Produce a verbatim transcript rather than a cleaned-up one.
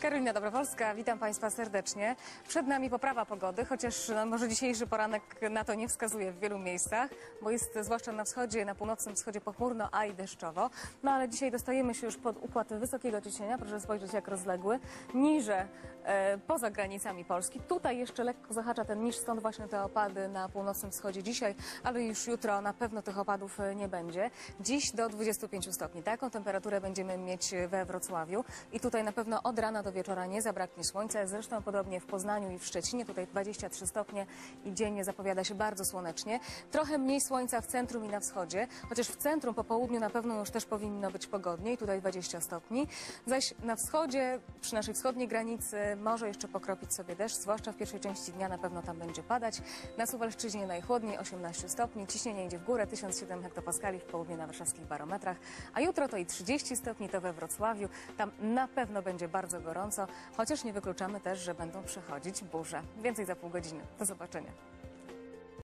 Karolina Dobrowolska, witam Państwa serdecznie. Przed nami poprawa pogody, chociaż no, może dzisiejszy poranek na to nie wskazuje w wielu miejscach, bo jest zwłaszcza na wschodzie, na północnym wschodzie pochmurno, a i deszczowo. No ale dzisiaj dostajemy się już pod układ wysokiego ciśnienia, proszę spojrzeć jak rozległy, niże e, poza granicami Polski. Tutaj jeszcze lekko zahacza ten niż, stąd właśnie te opady na północnym wschodzie dzisiaj, ale już jutro na pewno tych opadów nie będzie. Dziś do dwudziestu pięciu stopni. Taką temperaturę będziemy mieć we Wrocławiu i tutaj na pewno od rana do wieczora nie zabraknie słońca. Zresztą podobnie w Poznaniu i w Szczecinie. Tutaj dwadzieścia trzy stopnie i dziennie zapowiada się bardzo słonecznie. Trochę mniej słońca w centrum i na wschodzie, chociaż w centrum po południu na pewno już też powinno być pogodniej. Tutaj dwadzieścia stopni. Zaś na wschodzie, przy naszej wschodniej granicy może jeszcze pokropić sobie deszcz, zwłaszcza w pierwszej części dnia na pewno tam będzie padać. Na Suwalszczyźnie najchłodniej, osiemnaście stopni. Ciśnienie idzie w górę, tysiąc siedem hektopaskali w południe na warszawskich barometrach. A jutro to i trzydzieści stopni, to we Wrocławiu. Tam na pewno będzie bardzo gorąco, chociaż nie wykluczamy też, że będą przechodzić burze. Więcej za pół godziny. Do zobaczenia.